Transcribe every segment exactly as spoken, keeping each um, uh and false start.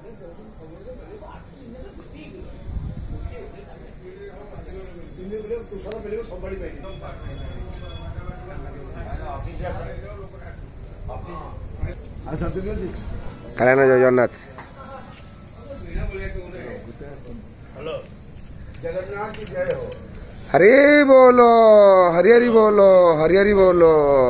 कल्याण जय जगन्नाथ। जगन्नाथ की जय हो। हरि बोलो, हरि हरि बोलो, हरि हरि बोलो।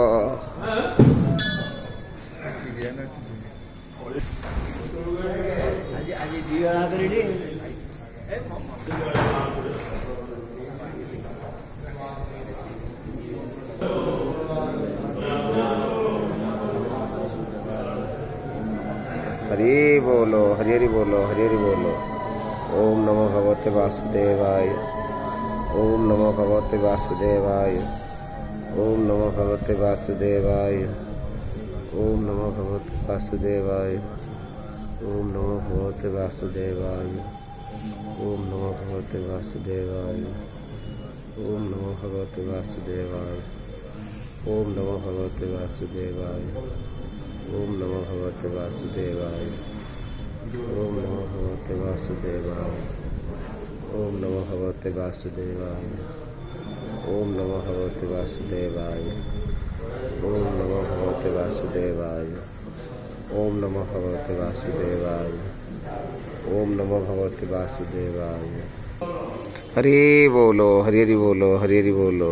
हरि बोलो, हरि हरि बोलो, हरि हरि बोलो। ओम नमो भगवते वासुदेवाय। ओम नमो भगवते वासुदेवाय। ओम नमो भगवते वासुदेवाय। ओम नमो भगवते वासुदेवाय। ओम नमो भगवते वासुदेवाय। ओम नमो भगवते वासुदेवाय। ओम नमो भगवते वासुदेवाय। ओम नमो भगवते वासुदेवाय। ओम नमो भगवते वासुदेवाय। ओम नमो भगवते वासुदेवाय। ओम नमो भगवते वासुदेवाय। ओम नमो भगवते वासुदेवाय। ओम नमो भगवते वासुदेवाय। ओम नमो भगवते वासुदेवाय। ओम नमो भगवते वासुदेवाय। हरि बोलो, हरि हरि बोलो, हरि हरि बोलो।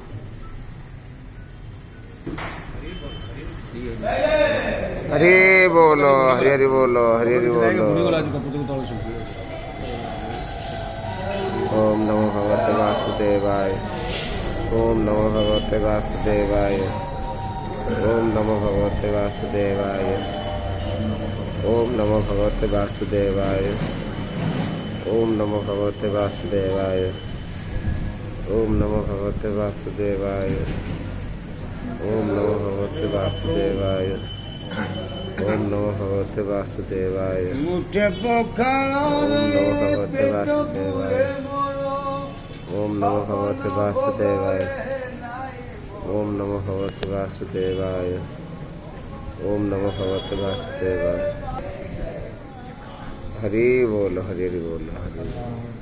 हरि बोलो, हरि हरि बोलो, हरि हरि बोलो। ओम नमो भगवते वासुदेवाय। ओम नमो भगवते वासुदेवाय। ओम नमो भगवते वासुदेवाय। ओम नमो भगवते वासुदेवाय। ओम नमो भगवते वासुदेवाय। ओम नमो भगवते वासुदेवाय। ओम नमो भगवते वासुदेवाय। ओम नमो भगवते वासुदेवाय। ओम नमो भगवते वासुदेवाय। ओम नमो भगवते वासुदेवाय। ओम नमो भगवते वासुदेवाय। ओम नमो भगवते वासुदेवाय। हरि बोलो, हरि हरि बोलो, हरि।